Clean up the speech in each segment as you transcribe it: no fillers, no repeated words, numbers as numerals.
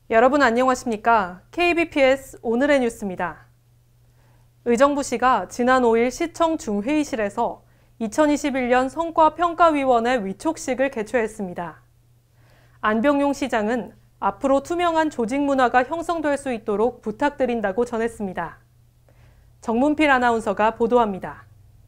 여러분 안녕하십니까? KBPS 오늘의 뉴스입니다. 의정부시가 지난 5일 시청 중회의실에서 2021년 성과평가위원회 위촉식을 개최했습니다. 안병용 시장은 앞으로 투명한 조직 문화가 형성될 수 있도록 부탁드린다고 전했습니다. 정문필 아나운서가 보도합니다.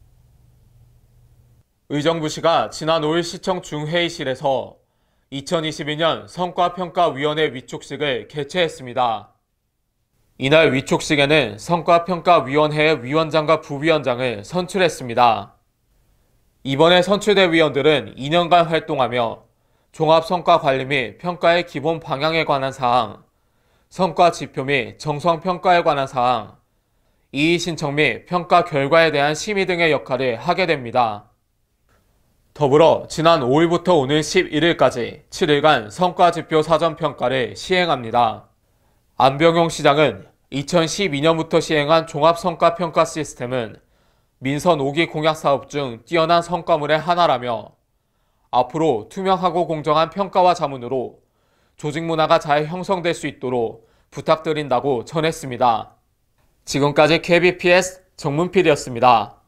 의정부시가 지난 5일 시청 중회의실에서 2022년 성과평가위원회 위촉식을 개최했습니다. 이날 위촉식에는 성과평가위원회의 위원장과 부위원장을 선출했습니다. 이번에 선출된 위원들은 2년간 활동하며 종합성과관리 및 평가의 기본 방향에 관한 사항, 성과지표 및 정성평가에 관한 사항, 이의신청 및 평가 결과에 대한 심의 등의 역할을 하게 됩니다. 더불어 지난 5일부터 오늘 11일까지 7일간 성과지표 사전평가를 시행합니다. 안병용 시장은 2012년부터 시행한 종합성과평가 시스템은 민선 5기 공약사업 중 뛰어난 성과물의 하나라며 앞으로 투명하고 공정한 평가와 자문으로 조직 문화가 잘 형성될 수 있도록 부탁드린다고 전했습니다. 지금까지 KBPS 정문필이었습니다.